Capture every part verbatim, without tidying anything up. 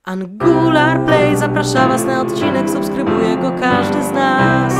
Angular Play zaprasza was na odcinek, subskrybuje go każdy z nas.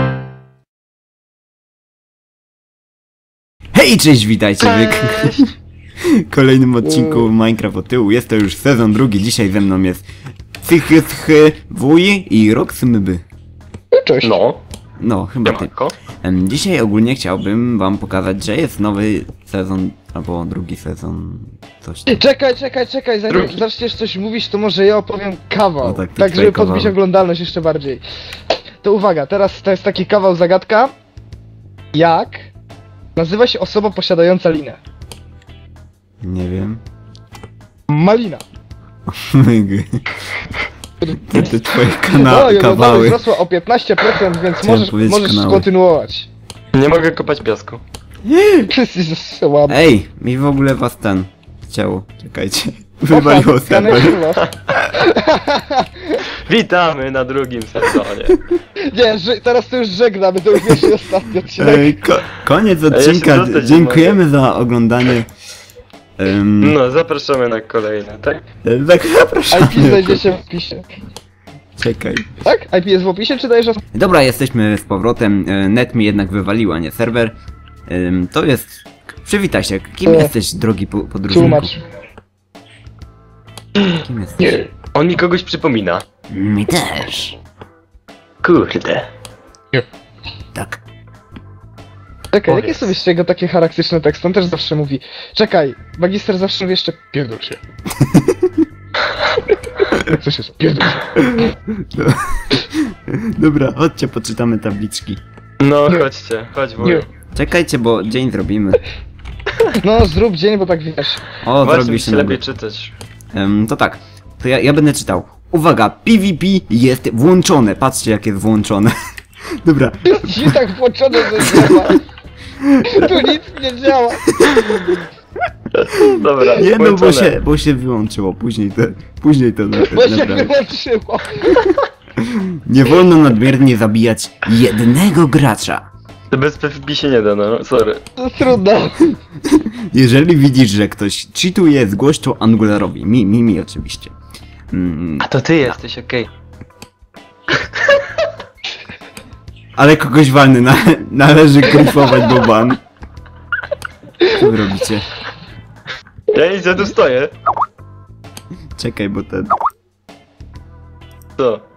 Hej, cześć, witajcie w kolejnym odcinku Minecraft od tyłu. Jest to już sezon drugi, dzisiaj ze mną jest Cychychy, Wuj i Roxmyby. Cześć. No. No, chyba ty. Em, Dzisiaj ogólnie chciałbym wam pokazać, że jest nowy sezon, albo drugi sezon, coś tam. Czekaj, czekaj, czekaj, zanim Drugi. zaczniesz coś mówić, to może ja opowiem kawał. O, tak, to tak twój żeby kawał. podbić oglądalność jeszcze bardziej. To uwaga, teraz to jest taki kawał zagadka. Jak nazywa się osoba posiadająca linę? Nie wiem. Malina. To te twoje kana No, i oglądalność kawały. wzrosła o piętnaście procent, więc Chciałem możesz, powiedzieć możesz kanały. kontynuować. Nie mogę kopać piasku. Jesteś słabo. Ej, mi w ogóle was ten chciało. Czekajcie. Wywaliło serwer. Witamy na drugim sezonie. Nie, że, teraz to już żegnamy, to już pierwszy i ostatni odcinek. Ej, ko koniec ja się odcinka. dostać nie Dziękujemy za oglądanie. Um, No, zapraszamy na kolejne, tak? tak, zapraszamy. I P znajdziecie w opisie. Czekaj. Tak? I P jest w opisie, czy dajesz... Dobra, jesteśmy z powrotem. E, Net mi jednak wywaliła, nie serwer. Ym, to jest... Przywitaj się. Kim E, jesteś, drogi po podróżniku? Tłumacz. Kim jesteś? Nie. On mi kogoś przypomina. Mi też. Kurde. Tak. Czekaj, jakie Powiedz. są jeszcze jego takie charakterystyczne teksty? On też zawsze mówi. Czekaj, magister zawsze mówi jeszcze pierdol się. Jak coś jest? Pierdol się. Dobra, chodźcie, poczytamy tabliczki. No, Nie. chodźcie, chodź Nie. wuju. Czekajcie, bo dzień zrobimy. No, zrób dzień, bo tak wiesz. O, Właśnie zrobi mi się się lepiej lepiej. czytać. Um, to tak. To ja, ja będę czytał. Uwaga, PvP jest włączone. Patrzcie, jak jest włączone. Dobra. Ci tak włączone, że działa. Tu nic nie działa. Dobra, Nie no, bo włączone. się, bo się wyłączyło. Później to, później to na, Bo się naprawdę. wyłączyło. Nie wolno nadmiernie zabijać jednego gracza. To bez PvP się nie da, no, sorry. To trudno. Jeżeli widzisz, że ktoś cheatuje, zgłoś to Angularowi. Mi, mi, mi oczywiście. Mm, A to ty jesteś, okej. ale kogoś walny, na, należy gryfować, bo ban. Co wy robicie? Ja nic, ja tu stoję. Czekaj, bo ten... Co?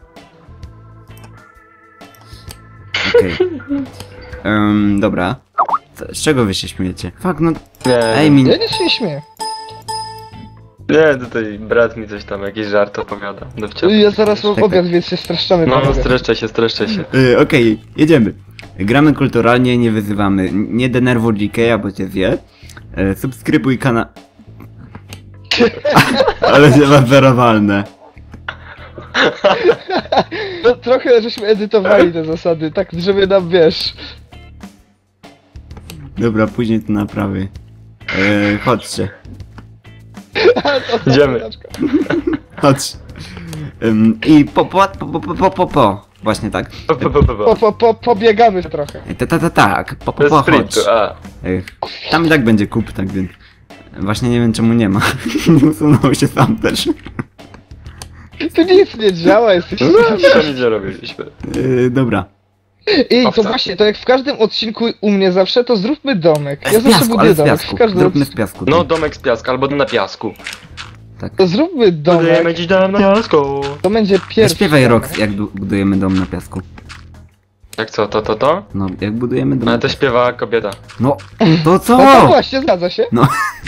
Okej. Em, dobra. Co, z czego wy się śmiejecie? Fuck, no... Nie, Ej, mi... Ja nie się nie śmieję. nie, tutaj brat mi coś tam, jakiś żart opowiada. No wciąż. Ja zaraz mam Czekaj. obiad, więc się streszczamy. No, no, panowie. streszczę się, streszczę się. Y, Okej, jedziemy. Gramy kulturalnie, nie wyzywamy. N- Nie denerwuj G K, bo cię zje. E, subskrybuj kanał... Ale się was zarowalne. No trochę żeśmy edytowali te zasady, tak żeby nam wiesz. Dobra, później to naprawy. E, chodźcie. Idziemy. Chodź. Ym, I po po, po, po, po, po, po. Właśnie tak. Po, po, po, po, Po, po. po, po, pobiegamy trochę. Ta, ta, ta, tak. Po, po, Bez po, chodź. sprintu, a. Ech, tam i tak będzie kup, tak więc... Właśnie nie wiem czemu nie ma. Usunął się sam też. Tu nic nie działa, jesteś... No, co nic nie robiliśmy. Yy, dobra. I to Owca. właśnie, to jak w każdym odcinku u mnie zawsze, to zróbmy domek. Ja Z zawsze piasku, buduję ale z domek. piasku. W każdym Zróbmy z odcinku. piasku. No, domek z piasku, albo na piasku. Tak. To zróbmy domek. Budujemy dziś dom na piasku. To będzie pierwszy. Śpiewaj domek. Rox, jak bu- budujemy dom na piasku. Jak co, to, to, to? No, jak budujemy dom Ale na to piasku. śpiewa kobieta. No, to co? No to właśnie, zgadza się. No,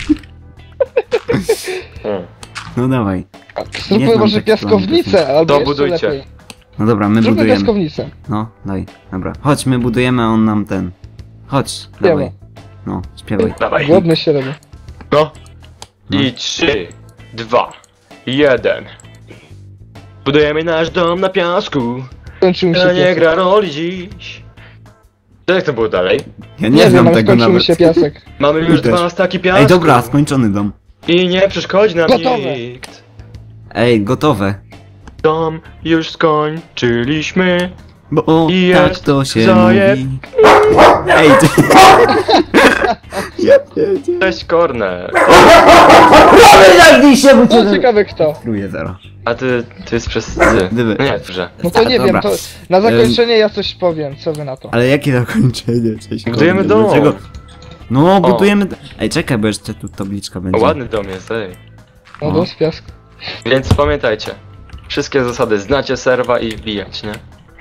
Hmm. no dawaj. Zróbmy znam może tekstu, piaskownicę, albo To jeszcze budujcie. lepiej. No dobra, my Zróbmy budujemy. piaskownicę. No, daj. Dobra. Chodź, my budujemy, a on nam ten. Chodź, dawaj. No, śpiewaj. Dawaj. Głodny się robi. No. No. I trzy, dwa, jeden. Budujemy nasz dom na piasku. Skończył mi się To nie piasek. gra roli dziś. To jak to było dalej? Ja nie, Nie wiem, znam ale tego skończył mi nawet. się piasek. Mamy już też. dwa staki piasku. Ej, dobra, skończony dom. I nie przeszkodzi nam Gotowe. nikt. Ej, gotowe. Dom już skończyliśmy. Bo I tak jest to się zajeb- mówi. Ej, ty... Ja pierdzielę. Cześć, Korner. Zamknij się, bo No ciekawe kto. Truje zero. A ty, ty jest przez ty. Dyby. No nie, dobrze. No to nie Dobra. wiem, to na zakończenie ja coś powiem, co wy na to? Ale jakie zakończenie? Cześć, Budujemy kurde, dom. dlaczego- No, budujemy... Ej, czekaj, bo jeszcze tu tabliczka O, będzie. ładny dom jest, ej. No do z piasku. Więc pamiętajcie. Wszystkie zasady, znacie serwa i wbijać, nie?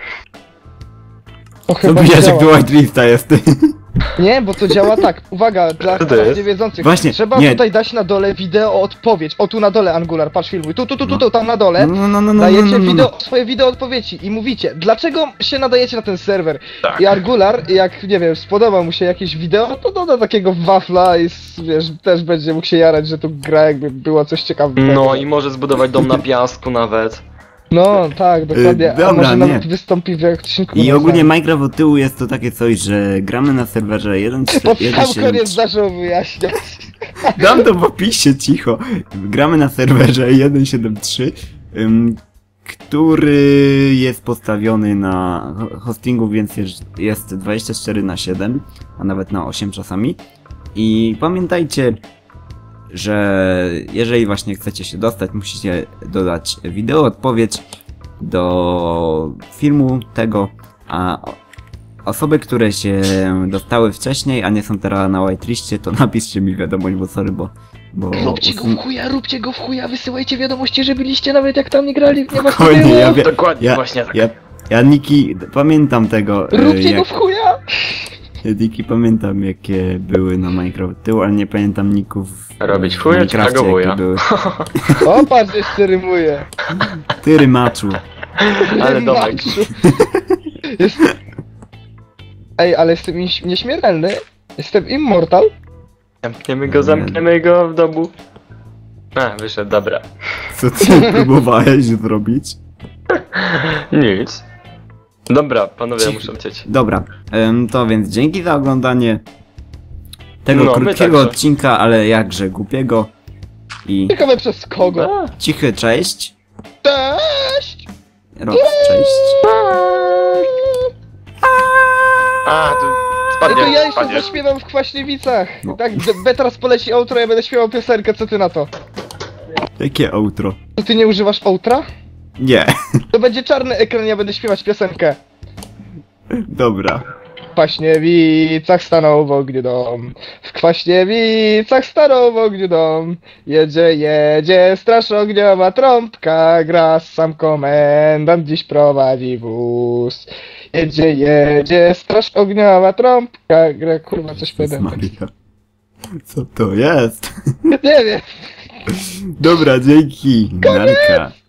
O, chyba Zabijać jak działa. to whitelista jest. Nie, bo to działa tak. Uwaga, dla Co to jest? niewiedzących. Właśnie, Trzeba nie. tutaj dać na dole wideo odpowiedź. O, tu na dole Angular, patrz filmuj. Tu, tu, tu, tu, tu tam na dole. No, no, no, no, no, Dajecie no, no, no. wideo, swoje wideo odpowiedzi i mówicie, dlaczego się nadajecie na ten serwer. Tak. I Angular, jak nie wiem, spodoba mu się jakieś wideo, to doda takiego wafla i s- wiesz, też będzie mógł się jarać, że tu gra jakby było coś ciekawego. No i może zbudować dom na piasku nawet. No, tak, dokładnie. dobra, A może nie. nawet wystąpi w odcinku. I na ogólnie sam. Minecraft od tyłu jest to takie coś, że gramy na serwerze jeden Pod sam siedem koniec zaczął wyjaśniać. Dam to w opisie, cicho. Gramy na serwerze jeden siedem trzy, ym, który jest postawiony na ho- hostingu, więc jest, jest dwadzieścia cztery na siedem, a nawet na osiem czasami. I pamiętajcie, że jeżeli właśnie chcecie się dostać, musicie dodać wideo odpowiedź do filmu tego, a o- osoby, które się dostały wcześniej, a nie są teraz na whitelistie, to napiszcie mi wiadomość, bo sorry, bo... bo Róbcie go usun- w chuja, róbcie go w chuja, wysyłajcie wiadomości, że byliście nawet jak tam nie grali, nie ma co Spokojnie, było. ja, wie, Dokładnie, ja, właśnie tak. ja, ja Niki, pamiętam tego, e, Róbcie jak, go w chuja! Niki pamiętam jakie były na Minecraft tyłu, ale nie pamiętam ników Robić w chuja czy Minecrafcie, tego wuja? jakie były. O, patrz, jeszcze rymuje. Ty rymaczu. Ale domek. Jest... Ej, ale jestem nieś- nieśmiertelny. Jestem immortal. Zamkniemy go, zamkniemy go w domu. A, wyszedł, dobra. Co ty próbowałeś zrobić? Nic. Dobra, panowie, Cicho. muszę lecieć. Dobra, em, to więc dzięki za oglądanie tego No, my krótkiego także. odcinka, ale jakże głupiego. I Ciekawe przez kogo. A, cichy cześć. Cześć! Rok, cześć. a tu Tylko spadnie, ja jeszcze spadnie. zaśpiewam w Kwaśniewicach. No. Tak, B, B teraz poleci outro, ja będę śpiewał piosenkę, co ty na to? Jakie outro? To ty nie używasz outra? Nie. To będzie czarny ekran, ja będę śpiewać piosenkę. Dobra. W Kwaśniewicach stanął w ogniu dom. W Kwaśniewicach stanął w ogniu dom. Jedzie, jedzie, straż ogniowa trąbka gra. Sam komendant dziś prowadzi wóz. Jedzie, jedzie, straż ogniowa trąbka gra. Kurwa, coś powiedziałem. Maria. Co to jest? Nie wiem. Dobra, dzięki. Narka.